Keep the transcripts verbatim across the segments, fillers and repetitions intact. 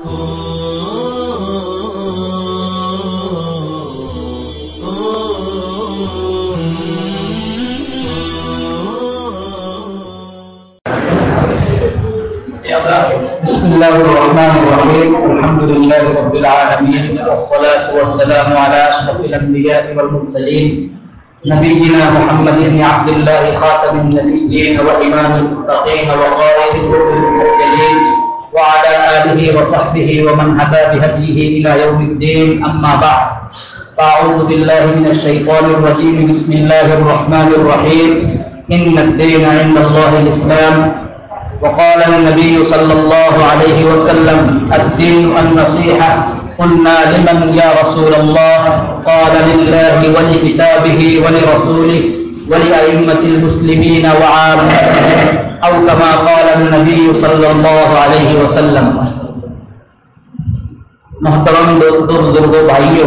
بسم الله الرحمن الرحيم الحمد لله رب العالمين والصلاة والسلام على أشرف الأنبياء والمرسلين نبينا محمد بن عبد الله خاتم النبيين وإمام المتقين وقائد الرسل المرسلين وعلى آله وصحبه ومن هدى بهديه إلى يوم الدين أما بعد فأعوذ بالله من الشيطان الرجيم بسم الله الرحمن الرحيم إن الدين عند الله الإسلام وقال النبي صلى الله عليه وسلم الدين النصيحة قلنا لمن يا رسول الله قال لله ولكتابه ولرسوله ولأئمة المسلمين وعامتهم أو كما قال النبي صلى الله عليه وسلم. محترم دوستوں بزرگوں بھائیوں،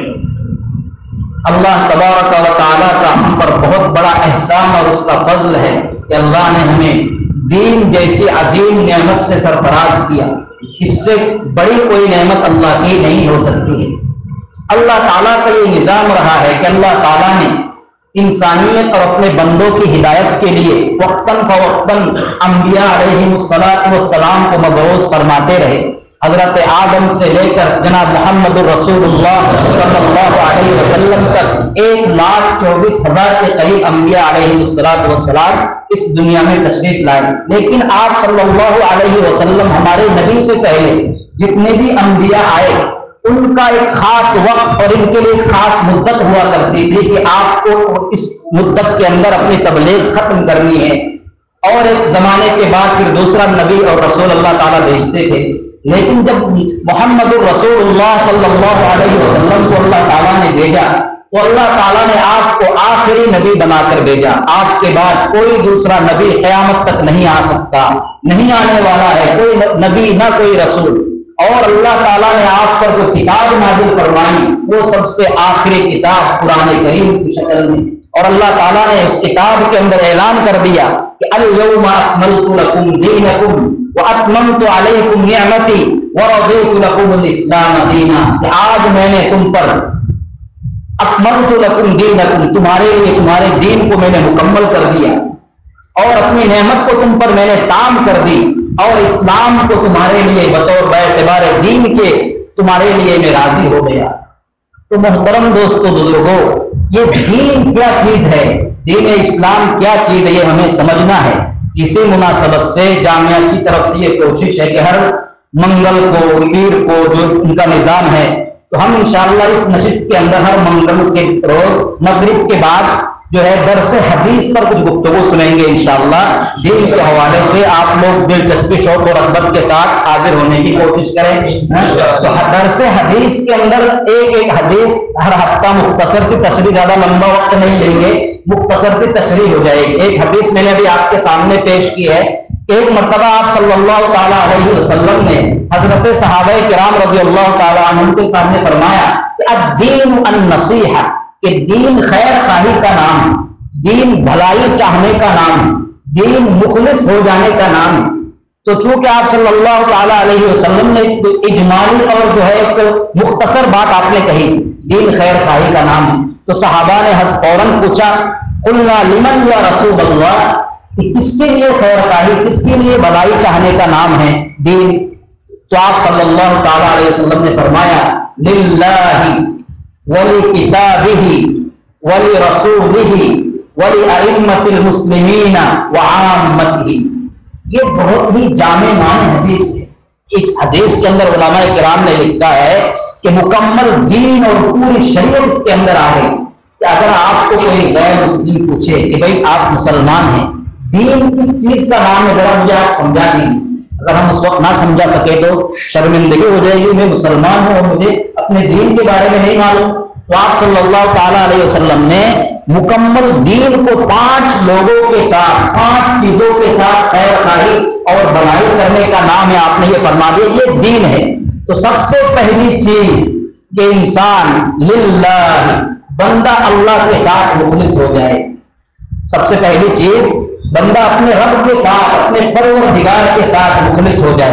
اللہ تبارک و تعالیٰ کا ہم پر بہت بڑا احسان اور اس کا فضل ہے کہ اللہ نے ہمیں دین جیسی عظیم نعمت سے سرفراز کیا. اس سے بڑی کوئی نعمت اللہ کی نہیں ہو سکتی ہے. اللہ تعالیٰ کا یہ نظام رہا ہے کہ اللہ تعالیٰ نے انسانیت اور اپنے بندوں کی ہدایت کے لیے وقتاً فوقتاً انبیاء علیہم الصلاۃ والسلام کو مبعوث فرماتے رہے. حضرت آدم سے لے کر جناب محمد الرسول اللہ صلی اللہ علیہ وسلم تک ایک لاکھ چوبیس ہزار کے قریب انبیاء علیہ الصلوۃ والسلام اس دنیا میں تشریف لائے. لیکن آپ صلی اللہ علیہ وسلم ہمارے نبی سے پہلے جتنے بھی انبیاء آئے ان کا ایک خاص وقت اور ان کے لیے ایک خاص مدت ہوا کرتی تھی کہ آپ کو اس مدت کے اندر اپنی تبلیغ ختم کرنی ہے اور ایک زمانے کے بعد پھر دوسرا نبی اور رسول اللہ تعالیٰ بھیجتے تھے. لیکن جب محمد الرسول اللہ صلی اللہ علیہ وسلم کو اللہ تعالیٰ نے بھیجا تو اللہ تعالیٰ نے آپ کو آخری نبی بنا کر بھیجا. آپ کے بعد کوئی دوسرا نبی قیامت تک نہیں آ سکتا، نہیں آنے والا ہے کوئی نبی نہ کوئی رسول. اور اللہ تعالیٰ نے آپ پر جو کتاب نازل فرمائی وہ سب سے آخری کتاب قرآن کریم کی شکل میں، اور اللہ تعالیٰ نے اس کتاب کے اندر اعلان کر دیا کہ الیوم اکملت لکم دینکم واتممت علیکم نعمتی ورضیت لکم الاسلام دینا، کہ آج میں نے تم پر اکملت لکم دینکم تمہارے لیے تمہارے دین کو میں نے مکمل کر دیا اور اپنی نعمت کو تم پر میں نے تام کر دی اور اسلام کو تمہارے لیے بطور باعتبار دین کے تمہارے لیے میں راضی ہو گیا. تو محترم دوستو بزرگوں، یہ دین کیا چیز ہے، دین اسلام کیا چیز ہے، یہ ہمیں سمجھنا ہے. اسی مناسبت سے جامعہ کی طرف سے یہ کوشش ہے کہ ہر منگل کو پیر کو جو ان کا نظام ہے تو ہم انشاءاللہ اس نشست کے اندر ہر منگل کے روز مغرب کے بعد جو ہے درس حدیث پر کچھ گفتگو سنیں گے انشاءاللہ. دین کے حوالے سے آپ لوگ دلچسپی شوق اور رغبت کے ساتھ حاضر ہونے کی کوشش کریں. تو درس حدیث کے اندر ایک ایک حدیث ہر ہفتہ مختصر سی تشریح، زیادہ لمبا وقت نہیں لیں گے، مختصر سی تشریح ہو جائے گی. ایک حدیث میں نے ابھی آپ کے سامنے پیش کی ہے. ایک مرتبہ آپ صلی اللہ تعالیٰ علیہ وسلم نے حضرت صحابہ کرام رضی اللہ تعالیٰ عنہ کے سامنے فرمایا کہ الدین النصیحہ، کہ دین خیر خواہی کا نام، دین بھلائی چاہنے کا نام، دین مخلص ہو جانے کا نام. تو چونکہ آپ صلی اللہ تعالیٰ علیہ وسلم نے اجمالی اور جو ہے ایک مختصر بات آپ نے کہی، دین خیر خواہی کا نام ہے، تو صحابہ نے فوراً پوچھا قلنا لمن یا رسول اللہ، کہ کس کے لیے خیر خواہی، کس کے لیے بھلائی چاہنے کا نام ہے دین؟ تو آپ صلی اللہ تعالیٰ علیہ وسلم نے فرمایا للہ وَلِكِتَابِهِ وَلِرَسُولِهِ وَلِأَئِمَّةِ الْمُسْلِمِينَ وَعَامَّتِهِ. یہ بہت ہی جامع معنی حدیث ہے. اس حدیث کے اندر علماء کرام نے لکھا ہے کہ مکمل دین اور پوری شریعت اس کے اندر آ گئی. کہ اگر آپ کو کوئی غیر مسلم پوچھے کہ بھائی آپ مسلمان ہیں، دین کس چیز کا نام ہے، ذرا مجھے آپ سمجھا دیجیے. اگر ہم اس وقت نہ سمجھا سکے تو شرمندگی ہو جائے گی، میں مسلمان ہوں اور مجھے اپنے دین کے بارے میں نہیں معلوم. تو آپ صلی اللہ تعالیٰ علیہ وسلم نے مکمل دین کو پانچ لوگوں کے ساتھ، پانچ چیزوں کے ساتھ خیر خواہی اور بھلائی کرنے کا نام ہے. آپ نے یہ فرما دیا یہ دین ہے. تو سب سے پہلی چیز کہ انسان للہ، بندہ اللہ کے ساتھ مخلص ہو جائے. سب سے پہلی چیز بندہ اپنے رب کے ساتھ، اپنے پروردگار کے ساتھ مخلص ہو جائے.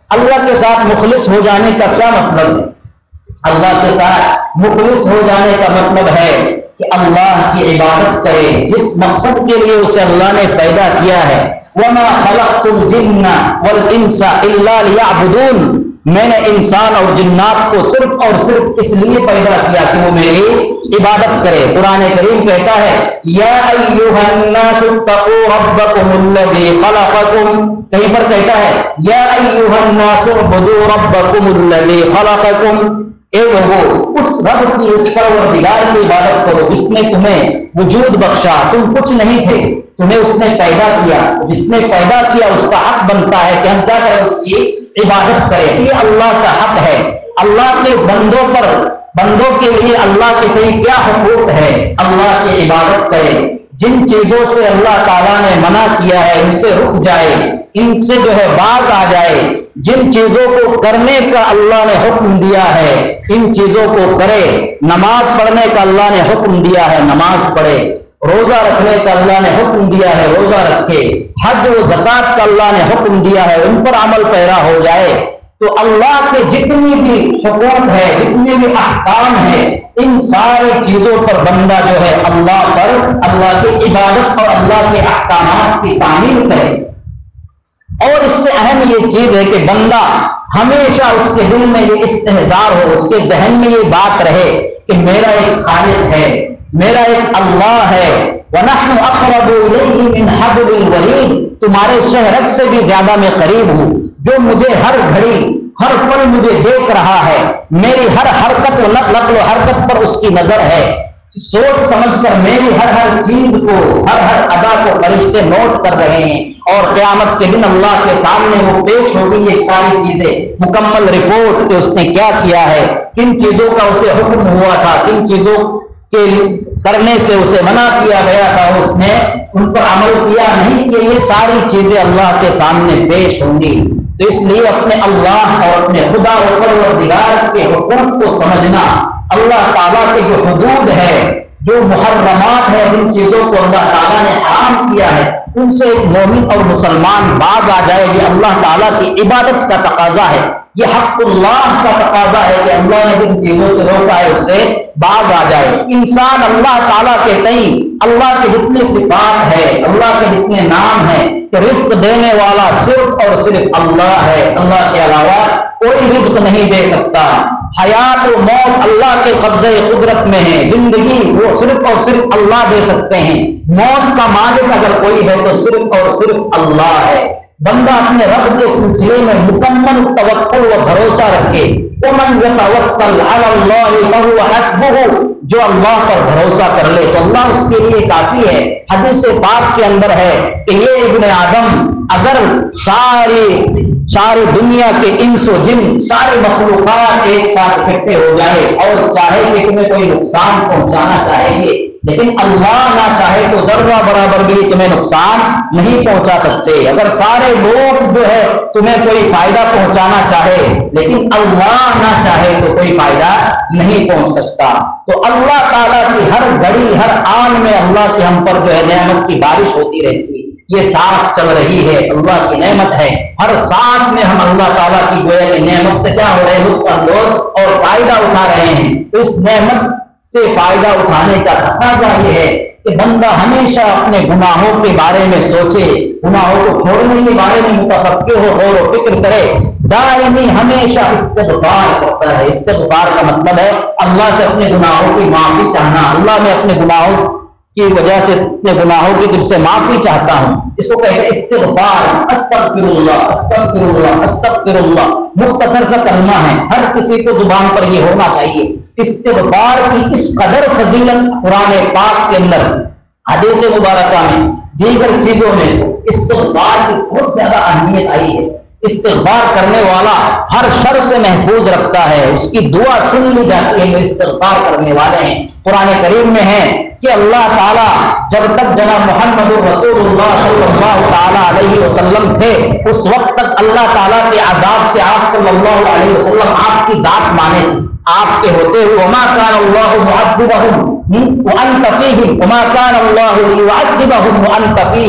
اللہ کے ساتھ مخلص ہو جانے کا کیا مطلب ہے؟ اللہ کے ساتھ مخلص ہو جانے کا مطلب ہے کہ اللہ کی عبادت کرے جس مقصد کے لیے اسے اللہ نے پیدا کیا ہے. وَمَا خَلَقْتُ الْجِنَّ وَالْإِنسَ إِلَّا لِيَعْبُدُونَ. میں نے انسان اور جنات کو صرف اور صرف اس لیے پیدا کیا کہ وہ میری عبادت کرے. قرآن کریم کہتا ہے یا ایھا الناس اتقوا ربکم الذی خلقکم. کہیں پر کہتا ہے یا ایھا الناس اعبدوا ربکم الذی خلقکم. اے لوگو اس رب کی اس پروردگار کی عبادت کرو جس نے تمہیں وجود بخشا. تم کچھ نہیں تھے, تمہیں اس نے پیدا کیا. جس نے پیدا کیا اس کا حق بنتا ہے کہ ہم کیا کریں, اس کی عبادت کریں. یہ اللہ کا حق ہے. اللہ کے بندوں پر بندوں کے لیے اللہ کے کئی کیا حقوق ہے. اللہ کی عبادت کریں. جن چیزوں سے اللہ تعالیٰ نے منع کیا ہے ان سے رک جائے, ان سے جو ہے باز آ جائے. جن چیزوں کو کرنے کا اللہ نے حکم دیا ہے ان چیزوں کو کرے. نماز پڑھنے کا اللہ نے حکم دیا ہے, نماز پڑھے. روزہ رکھنے کا اللہ نے حکم دیا ہے, روزہ رکھے. حج و زکات کا اللہ نے حکم دیا ہے, ان پر عمل پیرا ہو جائے. تو اللہ کے جتنی بھی حقوق ہے, جتنے بھی احکام ہیں, ان ساری چیزوں پر بندہ جو ہے اللہ پر اللہ کی عبادت اور اللہ کے احکامات کی تعمیل کرے. اور اس سے اہم یہ چیز ہے کہ بندہ ہمیشہ اس کے دل میں یہ استحضار ہو, اس کے ذہن میں یہ بات رہے کہ میرا ایک خالق ہے, میرا ایک اللہ ہے. وَنَحْنُ أَقْرَبُ إِلَيْهِ مِنْ حَبْلِ الْوَرِيدِ. تمہارے شہرت سے بھی زیادہ میں قریب ہوں, جو مجھے ہر گھڑی ہر پل مجھے دیکھ رہا ہے. میری ہر حرکت و نقل و حرکت پر اس کی نظر ہے. سوچ سمجھ کر میری ہر ہر چیز کو, ہر ہر ادا کو فرشتے نوٹ کر رہے ہیں. اور قیامت کے دن اللہ کے سامنے وہ پیش ہوگی یہ ساری چیزیں, مکمل رپورٹ کہ اس نے کیا کیا ہے, کن چیزوں کا اسے حکم ہوا تھا, کن چیزوں کے کرنے سے اسے منع کیا گیا تھا, اس نے ان پر عمل کیا نہیں. کہ یہ ساری چیزیں اللہ کے سامنے پیش ہوں گی. تو اس لیے اپنے اللہ اور اپنے خدا و پروردگار کے حکم کو سمجھنا, اللہ تعالیٰ کے جو حدود ہے, جو محرمات ہے, جن چیزوں کو اللہ تعالیٰ نے حرام کیا ہے, ان سے مومن اور مسلمان باز آ جائے. یہ اللہ تعالیٰ کی عبادت کا تقاضا ہے, یہ حق اللہ کا تقاضا ہے کہ اللہ نے جن چیزوں سے روکا ہے اس سے باز آ جائے. انسان اللہ تعالیٰ کے تئیں اللہ کے جتنے صفات ہے, اللہ کے جتنے نام ہیں, کہ رزق دینے والا صرف اور صرف اللہ ہے, اللہ کے علاوہ کوئی رزق نہیں دے سکتا. حیات و موت اللہ کے قبضے قدرت میں ہے, زندگی وہ صرف اور صرف اللہ دے سکتے ہیں. موت کا مالک اگر کوئی ہے تو صرف اور صرف اللہ ہے. بندہ اپنے رب کے سلسلے میں مکمل توکل و بھروسہ رکھے. وَمَنْ يَتَوَكَّلْ عَلَى اللَّهِ فَهُوَ حَسْبُهُ. جو اللہ پر بھروسہ کر لے تو اللہ اس کے لیے کافی ہے. حدیث پاک کے اندر ہے کہ یہ ابن آدم اگر ساری ساری دنیا کے انس و جن, سارے مخلوقات ایک ساتھ اکٹھے ہو جائے اور چاہے کہ تمہیں کوئی نقصان پہنچانا چاہے گے, لیکن اللہ نہ چاہے تو ذرہ برابر بھی تمہیں نقصان نہیں پہنچا سکتے. اگر سارے لوگ جو ہے تمہیں کوئی فائدہ پہنچانا چاہے لیکن اللہ نہ چاہے تو کوئی فائدہ نہیں پہنچ سکتا. تو اللہ تعالیٰ کی ہر گھڑی ہر آن میں اللہ کی ہم پر جو ہے نعمت کی بارش ہوتی رہتی ہے. یہ سانس چل رہی ہے, اللہ کی نعمت ہے. ہر سانس میں ہم اللہ تعالیٰ کی جو ہے نعمت سے کیا ہو رہے ہیں, لطف اندوز اور فائدہ اٹھا رہے ہیں. تو اس نعمت سے فائدہ اٹھانے کا تقاضا یہ ہے کہ بندہ ہمیشہ اپنے گناہوں کے بارے میں سوچے, گناہوں کو چھوڑنے کے بارے میں متفکر ہو, غور و فکر کرے, دائمی ہمیشہ استغفار کرتا ہے. استغفار کا مطلب ہے اللہ سے اپنے گناہوں کی معافی چاہنا. اللہ میں اپنے گناہوں کی وجہ سے اپنے گناہوں کی طرف سے معافی چاہتا ہوں. اس کو کہتے ہیں استغفار. استغفر اللہ, استغفر اللہ, استغفر اللہ. مختصر سا کلمہ ہے, ہر کسی کو زبان پر یہ ہونا چاہیے. استغفار کی اس قدر فضیلت قرآن پاک کے اندر, حدیث مبارکہ میں, دیگر چیزوں میں استغفار کی بہت زیادہ اہمیت آئی ہے. استغفار کرنے والا ہر شر سے محفوظ رکھتا ہے, اس کی دعا سن لی جاتی ہے. استغفار کرنے والے ہیں. قرآن کریم میں ہے کہ اللہ تعالیٰ جب تک جناب محمد رسول اللہ صلی اللہ تعالیٰ علیہ وسلم تھے اس وقت تک اللہ تعالیٰ کے عذاب سے آپ صلی اللہ علیہ وسلم آپ کی ذات مانے تھے. آپ کے ہوتے ہوئے وما كان الله معذبهم وانت فيهم وما كان الله ليعذبهم وانت فيهم,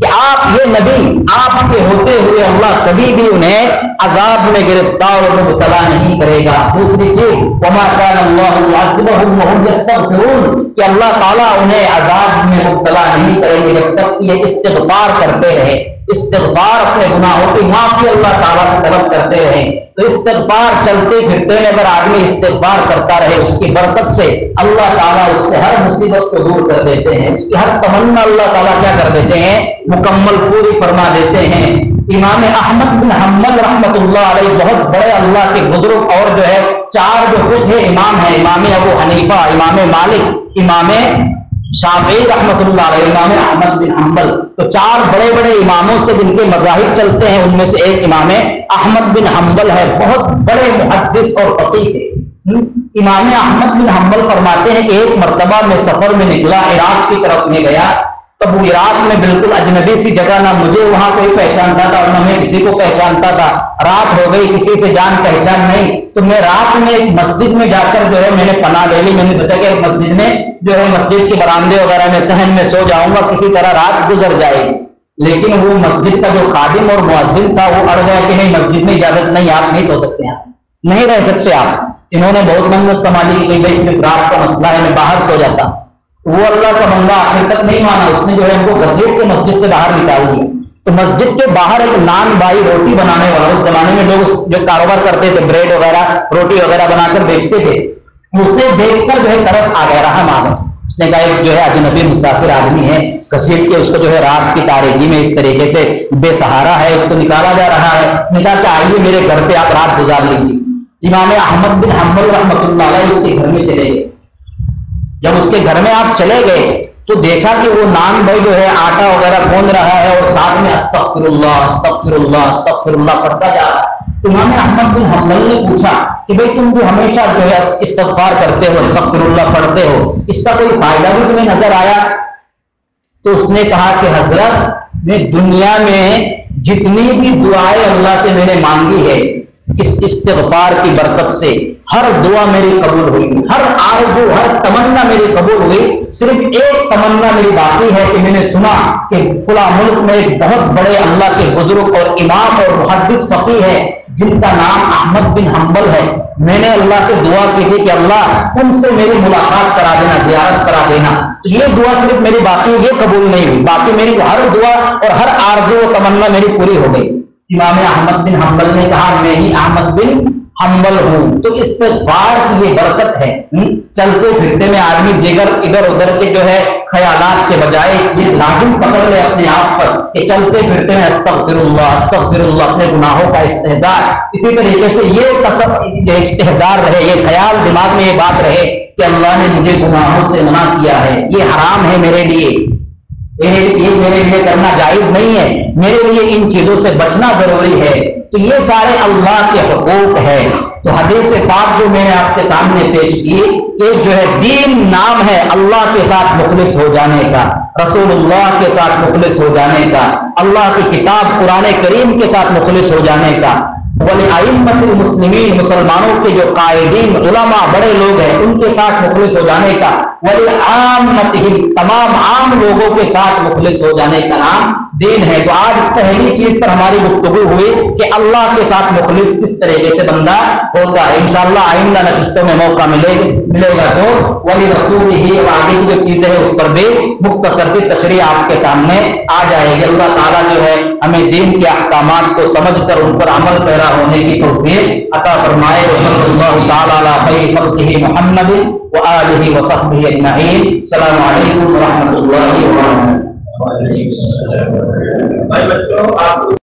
کہ آپ یہ نبی آپ کے ہوتے ہوئے اللہ کبھی بھی انہیں عذاب میں گرفتار اور مبتلا نہیں کرے گا۔ دوسری چیز وما كان الله ليعذبهم وهم يستغفرون، کہ اللہ تعالیٰ انہیں عذاب میں مبتلا نہیں کریں گے جب تک یہ استغفار کرتے رہے، استغفار اپنے گناہوں کی معافی اللہ تعالیٰ سے طلب کرتے رہے۔ تو استغفار چلتے پھرتے میں اگر آدمی استغفار کرتا رہے، اس کی برکت سے اللہ تعالیٰ اس سے ہر مصیبت کو دور کر دیتے ہیں، اس کی ہر تمنا اللہ تعالیٰ کیا کر دیتے ہیں، مکمل پوری فرما دیتے ہیں۔ امام احمد بن حنبل رحمۃ اللہ علیہ بہت بڑے اللہ کے بزرگ اور جو ہے چار جو فقہ امام ہیں، امام ابو حنیفہ، امام مالک، امام شافعی رحمۃ اللہ علیہ، امام احمد بن حنبل، تو چار بڑے بڑے اماموں سے جن کے مذاہب چلتے ہیں ان میں سے ایک امام احمد بن حنبل ہے، بہت بڑے محدث اور فقیہ تھے۔ امام احمد بن حنبل فرماتے ہیں کہ ایک مرتبہ میں سفر میں نکلا، عراق کی طرف میں گیا، تب وہ عراق میں بالکل اجنبی سی جگہ، نہ مجھے وہاں کوئی پہچانتا تھا اور نہ میں کسی کو پہچانتا تھا، رات ہو گئی، کسی سے جان پہچان نہیں، تو میں رات میں ایک مسجد میں جا کر جو ہے میں نے پناہ لے لی، میں نے سوچا کہ ایک مسجد میں جو ہے مسجد کے برآمدے وغیرہ میں صحن میں سو جاؤں گا، کسی طرح رات گزر جائے گی۔ لیکن وہ مسجد کا جو خادم اور مؤذن تھا وہ اڑ گیا کہ نہیں، مسجد میں اجازت نہیں، آپ نہیں سو سکتے، آپ نہیں رہ سکتے آپ۔ انہوں نے بہت منت سنبھالی کہ بھائی صرف رات کا مسئلہ ہے، میں باہر سو جاتا۔ وہ اللہ کا بندہ آخر تک نہیں مانا، اس نے جو ہے ان کو گھسیٹ کے مسجد سے باہر نکال دیا۔ تو مسجد کے باہر ایک نان بائی روٹی بنانے والا، اس زمانے میں لوگ جو کاروبار کرتے تھے بریڈ وغیرہ روٹی وغیرہ بنا کر بیچتے تھے، اسے دیکھ کر جو ہے ترس آ گیا، رحم آ گیا۔ اس نے کہا ایک جو ہے اجنبی مسافر آدمی ہے، گھسیٹ کے اس کو جو ہے رات کی تاریکی میں اس طریقے سے بے سہارا ہے، اس کو نکالا جا رہا ہے، نے کہا کہ آئیے میرے گھر پہ آپ رات گزار لیجیے۔ امام احمد بن حنبل رحمۃ اللہ علیہ اس کے گھر میں چلے گئے۔ جب اس کے گھر میں آپ چلے گئے تو دیکھا کہ وہ نان بھائی جو ہے آٹا وغیرہ گوندھ رہا ہے اور ساتھ میں استغفر اللہ استغفر اللہ استغفر اللہ پڑھتا جا رہا ہے۔ تو امام احمد بن حنبل نے پوچھا کہ بھائی تم جو ہمیشہ جو ہے استغفار کرتے ہو، استغفر اللہ پڑھتے ہو، اس کا کوئی فائدہ بھی تمہیں نظر آیا؟ تو اس نے کہا کہ حضرت میں دنیا میں جتنی بھی دعائیں اللہ سے میں نے مانگی ہے، اس استغفار کی برکت سے ہر دعا میری قبول ہوئی، ہر آرزو ہر تمنا میری قبول ہوئی، صرف ایک تمنا میری باقی ہے کہ میں نے سنا کہ فلاں ملک میں ایک بہت بڑے اللہ کے بزرگ اور امام اور محدث فقیہ ہے جن کا نام احمد بن حنبل ہے، میں نے اللہ سے دعا کی تھی کہ اللہ ان سے میری ملاقات کرا دینا، زیارت کرا دینا، تو یہ دعا صرف میری باقی یہ قبول نہیں ہوئی، باقی میری ہر دعا اور ہر آرزو و تمنا میری پوری ہو گئی۔ امام احمد بن حنبل نے کہا میں ہی احمد بن حنبل ہوں۔ تو استغفار کی یہ برکت ہے، چلتے پھرتے میں آدمی دیگر ادھر ادھر کے جو ہے خیالات کے بجائے یہ لازم پکڑ لے اپنے آپ پر کہ چلتے پھرتے میں استغفر اللہ استغفر اللہ، اپنے گناہوں کا استحضار، اسی طریقے سے یہ تصور استحضار رہے، یہ خیال دماغ میں یہ بات رہے کہ اللہ نے مجھے گناہوں سے منع کیا ہے، یہ حرام ہے میرے لیے، یہ میرے لیے کرنا جائز نہیں ہے، میرے لیے ان چیزوں سے بچنا ضروری ہے۔ تو یہ سارے اللہ کے حقوق ہے۔ تو حدیث پاک جو میں نے آپ کے سامنے پیش کی کہ جو ہے دین نام ہے اللہ کے ساتھ مخلص ہو جانے کا، رسول اللہ کے ساتھ مخلص ہو جانے کا، اللہ کی کتاب قرآن کریم کے ساتھ مخلص ہو جانے کا، وَلِأَئِمَّةِ الْمُسْلِمِينَ مسلمانوں کے جو قائدین علماء بڑے لوگ ہیں ان کے ساتھ مخلص ہو جانے کا، وَلِعَامَّتِهِمْ تمام عام لوگوں کے ساتھ مخلص ہو جانے کا نام دین ہے۔ تو آج پہلی چیز پر ہماری گفتگو ہوئی کہ اللہ کے ساتھ مخلص کس طریقے سے بندہ ہوتا ہے۔ انشاءاللہ آئندہ نشستوں میں موقع ملے ملے گا تو ولی رسول ہی اور آگے کی جو چیزیں ہیں اس پر بھی مختصر سی تشریح آپ کے سامنے آ جائے گی۔ اللہ تعالیٰ جو ہے ہمیں دین کے احکامات کو سمجھ کر ان پر عمل پیرا ہونے کی توفیق عطا فرمائے۔ صلی اللہ تعالیٰ علی خیر خلقہ محمد وآلہ وصحبہ اجمعین۔ السلام علیکم ورحمۃ اللہ وبرکاتہ۔